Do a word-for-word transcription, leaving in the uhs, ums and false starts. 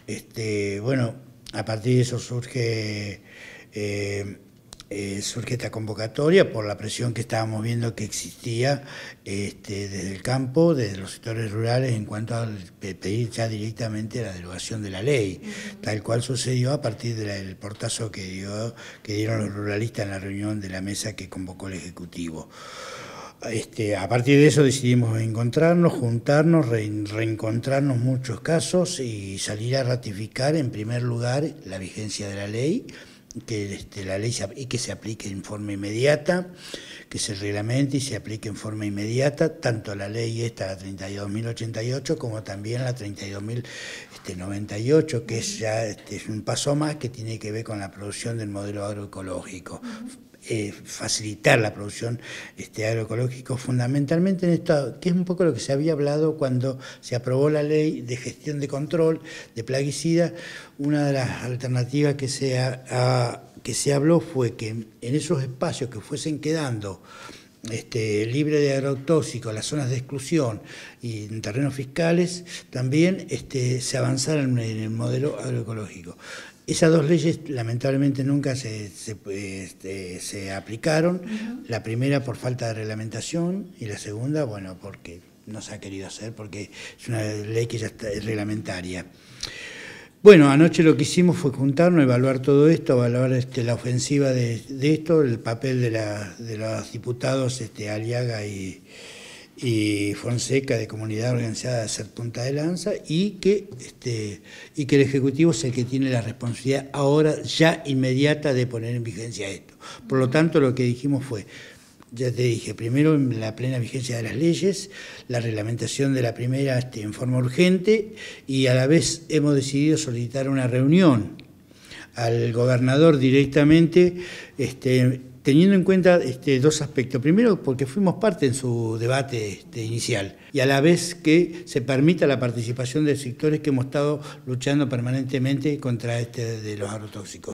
Este, bueno, a partir de eso surge, eh, eh, surge esta convocatoria por la presión que estábamos viendo que existía este, desde el campo, desde los sectores rurales, en cuanto a pedir ya directamente la derogación de la ley, uh-huh. tal cual sucedió a partir del portazo que, dio, que dieron los ruralistas en la reunión de la mesa que convocó el Ejecutivo. Este, a partir de eso decidimos encontrarnos, juntarnos, re, reencontrarnos muchos casos y salir a ratificar en primer lugar la vigencia de la ley, que este, la ley se, y que se aplique en forma inmediata, que se reglamente y se aplique en forma inmediata, tanto la ley esta, la treinta y dos mil ochenta y ocho, como también la treinta y dos mil noventa y ocho, que es ya este, es un paso más que tiene que ver con la producción del modelo agroecológico. Eh, facilitar la producción este, agroecológico fundamentalmente en esto, que es un poco lo que se había hablado cuando se aprobó la ley de gestión de control de plaguicidas. Una de las alternativas que se, ha, a, que se habló fue que en esos espacios que fuesen quedando Este, libre de agrotóxicos, las zonas de exclusión y en terrenos fiscales, también este, se avanzara en el modelo agroecológico. Esas dos leyes lamentablemente nunca se, se, este, se aplicaron, uh-huh. la primera por falta de reglamentación y la segunda, bueno, porque no se ha querido hacer, porque es una ley que ya está, es reglamentaria. Bueno, anoche lo que hicimos fue juntarnos, evaluar todo esto, evaluar este, la ofensiva de, de esto, el papel de, la, de los diputados este, Aliaga y, y Fonseca de Comunidad Organizada de hacer punta de lanza y que, este, y que el Ejecutivo es el que tiene la responsabilidad ahora ya inmediata de poner en vigencia esto. Por lo tanto, lo que dijimos fue, ya te dije, primero la plena vigencia de las leyes, la reglamentación de la primera este, en forma urgente y a la vez hemos decidido solicitar una reunión al gobernador directamente, este, teniendo en cuenta este, dos aspectos. Primero, porque fuimos parte en su debate este, inicial y a la vez que se permita la participación de sectores que hemos estado luchando permanentemente contra este de los agrotóxicos.